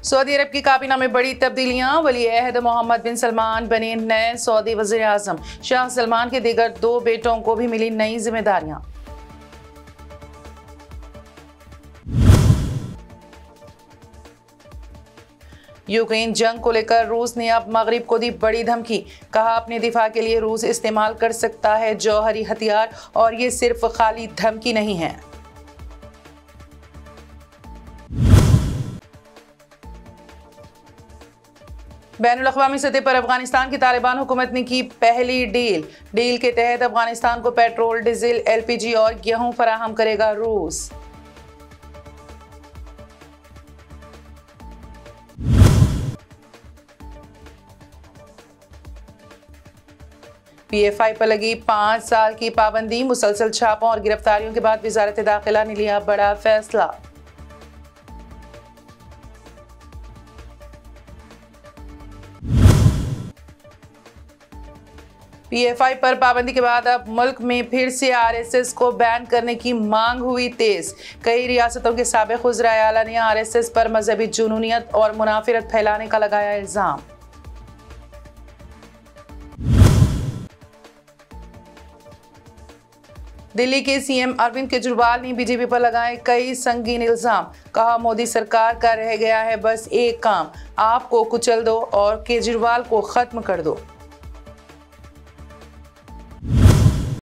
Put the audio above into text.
Saudi अरब की काबीना में बड़ी तब्दीलियां। वली अहद मोहम्मद बिन सलमान बने नए सऊदी वज़ीर आज़म। शाह सलमान के दीगर 2 बेटों को भी मिली नई जिम्मेदारियां। यूक्रेन जंग को लेकर रूस ने अब मगरिब को दी बड़ी धमकी। कहा, अपने दिफा के लिए रूस इस्तेमाल कर सकता है जौहरी हथियार और ये सिर्फ खाली धमकी नहीं है। बैनुल-अक़वामी सतह पर अफगानिस्तान की तालिबान हुकूमत ने की पहली डील के तहत अफगानिस्तान को पेट्रोल, डीजल, एलपीजी और गेहूं फराहम करेगा रूस। पीएफआई पर लगी 5 साल की पाबंदी। मुसलसल छापों और गिरफ्तारियों के बाद वज़ारत दाखिला ने लिया बड़ा फैसला। पीएफआई पर पाबंदी के बाद अब मुल्क में फिर से आरएसएस को बैन करने की मांग हुई तेज। कई रियासतों के साबिक़ वज़ीर आला ने आरएसएस पर मजहबी जुनूनियत और मुनाफिरत फैलाने का लगाया इल्ज़ाम। दिल्ली के सीएम अरविंद केजरीवाल ने बीजेपी पर लगाए कई संगीन इल्जाम। कहा, मोदी सरकार का रह गया है बस एक काम, आपको कुचल दो और केजरीवाल को खत्म कर दो।